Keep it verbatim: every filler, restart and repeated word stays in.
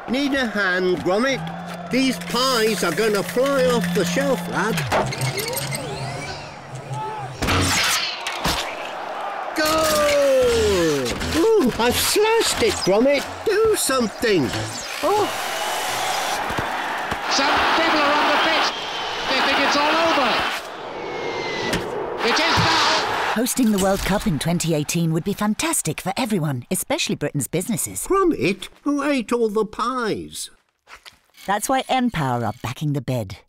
Need a hand, Gromit? These pies are going to fly off the shelf, lad. Go! Ooh, I've slashed it, Gromit. Do something. Oh. Some people are on the pitch. They think it's all over. It is now. Hosting the World Cup in twenty eighteen would be fantastic for everyone, especially Britain's businesses. Gromit, who ate all the pies? That's why npower are backing the bid.